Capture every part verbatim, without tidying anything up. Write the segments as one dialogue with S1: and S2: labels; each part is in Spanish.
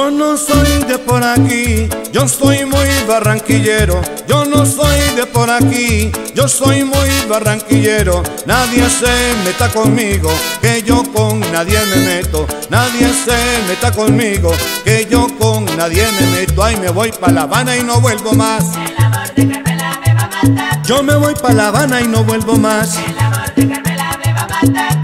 S1: Yo no soy de por aquí, yo soy muy barranquillero. Yo no soy de por aquí, yo soy muy barranquillero. Nadie se meta conmigo, que yo con nadie me meto. Nadie se meta conmigo, que yo con nadie me meto. Ay, me voy pa' La Habana y no vuelvo más.
S2: El amor de Carmela me va a matar.
S1: Yo me voy pa' La Habana y no vuelvo más.
S2: El amor de Carmela me va a matar.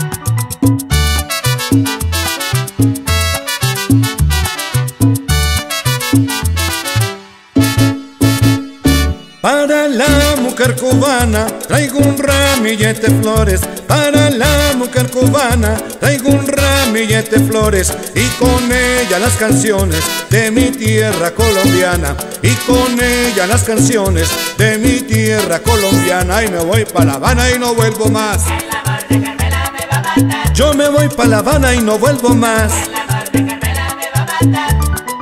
S1: Para la mujer cubana traigo un ramillete de flores. Para la mujer cubana traigo un ramillete de flores. Y con ella las canciones de mi tierra colombiana. Y con ella las canciones de mi tierra colombiana. Y me voy pa' La Habana y no vuelvo más.
S2: El amor de Carmela me va a matar.
S1: Yo me voy pa' La Habana y no vuelvo más.
S2: El amor de Carmela me va a matar.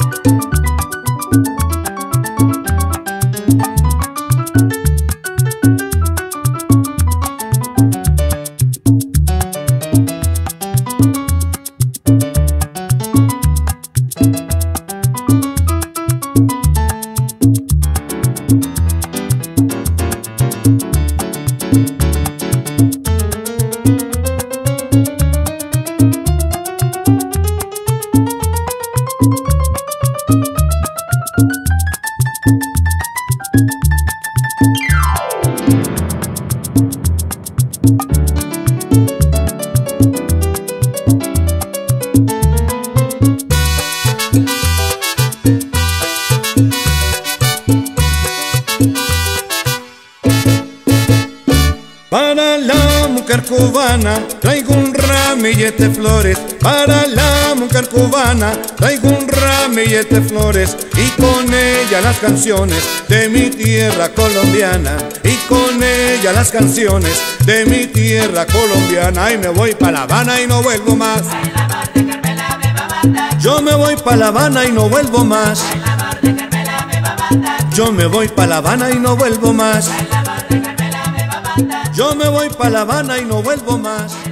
S1: Para la mujer cubana traigo un ramillete de flores. Para la mujer cubana traigo un ramillete de flores. Y con ella las canciones de mi tierra colombiana. Y con ella las canciones de mi tierra colombiana. Y me voy pa' La Habana y no vuelvo más.
S2: El amor de Carmela me va a matar.
S1: Yo me voy pa' La Habana y no vuelvo más.
S2: El amor de Carmela me va a matar.
S1: Yo me voy pa' La Habana y no vuelvo más.
S2: El amor de Carmela me va a matar.
S1: Yo me voy pa' La Habana y no vuelvo más.